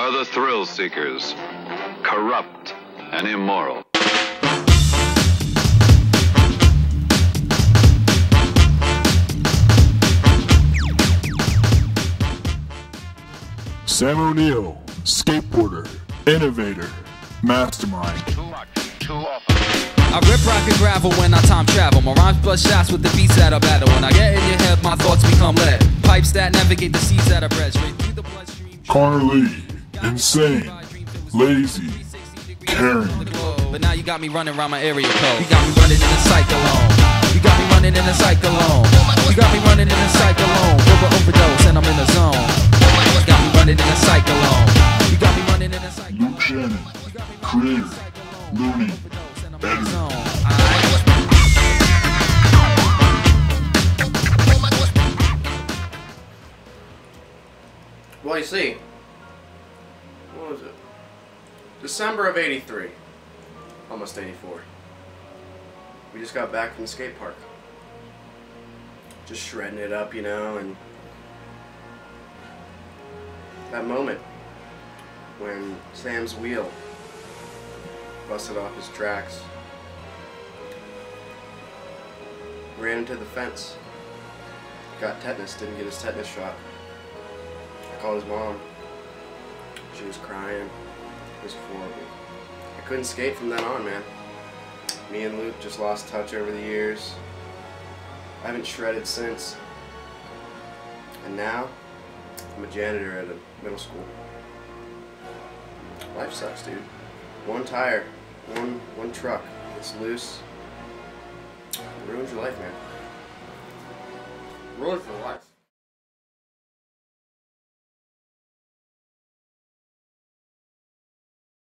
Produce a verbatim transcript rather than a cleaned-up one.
are the thrill seekers, corrupt and immoral. Sam O'Neill, skateboarder, innovator, mastermind. Too much, too often. I rip rock and gravel when I time travel. My rhymes blood shots with the beats that I battle. When I get in your head, my thoughts become lead. Pipes that navigate the seas that I bred straight through the bloodstream. Connor Lee, insane, lazy, caring. But now you got me running around my area code. You got me running in a cyclone. You got me running in a cyclone. You got me running in a cyclone. Rubber overdose and I'm in the zone. You got me running in a cyclone. You got me running in a cyclone. Luke Shannon, creator, Looney, editor. Well, you see, what was it? December of eighty-three, almost eighty-four. We just got back from the skate park. Just shredding it up, you know, and that moment when Sam's wheel busted off his tracks, ran into the fence, got tetanus, didn't get his tetanus shot. I called his mom. She was crying. It was horrible. I couldn't skate from then on, man. Me and Luke just lost touch over the years. I haven't shredded since. And now, I'm a janitor at a middle school. Life sucks, dude. One tire, one one truck, it's loose. It ruins your life, man. Ruins your life.